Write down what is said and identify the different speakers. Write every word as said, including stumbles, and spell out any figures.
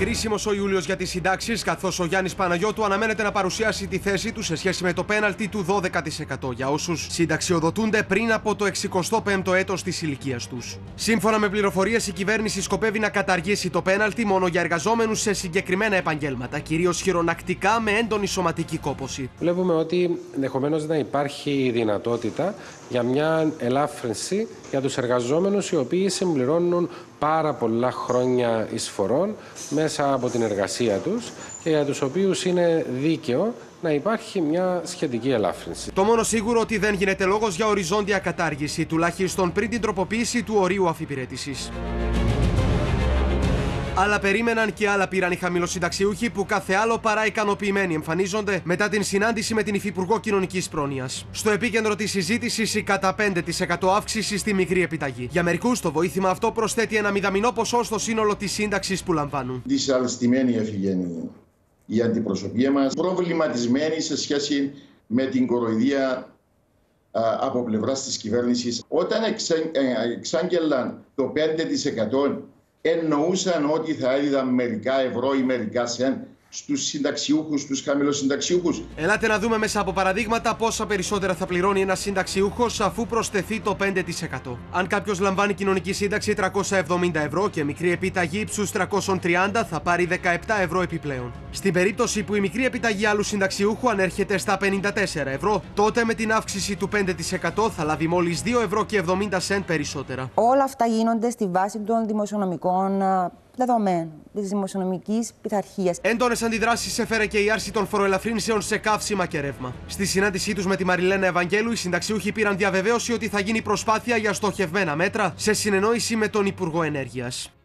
Speaker 1: Κρίσιμος ο Ιούλιος για τις συντάξεις, καθώς ο Γιάννης Παναγιώτου αναμένεται να παρουσιάσει τη θέση του σε σχέση με το πέναλτι του δώδεκα τοις εκατό για όσους συνταξιοδοτούνται πριν από το εξηκοστό πέμπτο έτος της ηλικίας τους. Σύμφωνα με πληροφορίες, η κυβέρνηση σκοπεύει να καταργήσει το πέναλτι μόνο για εργαζόμενους σε συγκεκριμένα επαγγέλματα, κυρίως χειρονακτικά με έντονη σωματική κόπωση.
Speaker 2: Βλέπουμε ότι ενδεχομένως να υπάρχει δυνατότητα για μια ελάφρυνση για τους εργαζόμενους οι οποίοι συμπληρώνουν πάρα πολλά χρόνια εισφορών μέσα από την εργασία τους και για τους οποίους είναι δίκαιο να υπάρχει μια σχετική ελάφρυνση.
Speaker 1: Το μόνο σίγουρο ότι δεν γίνεται λόγος για οριζόντια κατάργηση, τουλάχιστον πριν την τροποποίηση του ορίου αφιπηρέτησης. Άλλα περίμεναν και άλλα πήραν οι χαμηλοσυνταξιούχοι που κάθε άλλο παρά ικανοποιημένοι εμφανίζονται μετά την συνάντηση με την Υφυπουργό Κοινωνικής Πρόνοιας. Στο επίκεντρο της συζήτησης η κατά πέντε τοις εκατό αύξηση στη μικρή επιταγή. Για μερικούς το βοήθημα αυτό προσθέτει ένα μηδαμινό ποσό στο σύνολο της σύνταξης που λαμβάνουν.
Speaker 3: Δυσαρεστημένη έφυγε η αντιπροσωπεία μας, προβληματισμένη σε σχέση με την κοροϊδία από πλευράς της κυβέρνησης. Όταν εξάγγελαν το πέντε τοις εκατό εννοούσαν ότι θα έδιδαν μερικά ευρώ ή μερικά σεν στους συνταξιούχους, στους χαμηλοσυνταξιούχους.
Speaker 1: Ελάτε να δούμε μέσα από παραδείγματα πόσα περισσότερα θα πληρώνει ένας συνταξιούχος αφού προσθεθεί το πέντε τοις εκατό. Αν κάποιος λαμβάνει κοινωνική σύνταξη τριακόσια εβδομήντα ευρώ και μικρή επιταγή ύψους τριακόσια τριάντα, θα πάρει δεκαεπτά ευρώ επιπλέον. Στην περίπτωση που η μικρή επιταγή άλλου συνταξιούχου ανέρχεται στα πενήντα τέσσερα ευρώ, τότε με την αύξηση του πέντε τοις εκατό θα λάβει μόλις δύο ευρώ και εβδομήντα σεντ περισσότερα.
Speaker 4: Όλα αυτά γίνονται στη βάση των δημοσιονομικών δεδομένων, της δημοσιονομικής πειθαρχίας.
Speaker 1: Έντονες αντιδράσεις έφερε και η άρση των φοροελαφρύνσεων σε καύσιμα και ρεύμα. Στη συνάντησή τους με τη Μαριλένα Ευαγγέλου, οι συνταξιούχοι πήραν διαβεβαίωση ότι θα γίνει προσπάθεια για στοχευμένα μέτρα σε συνεννόηση με τον Υπουργό Ενέργειας.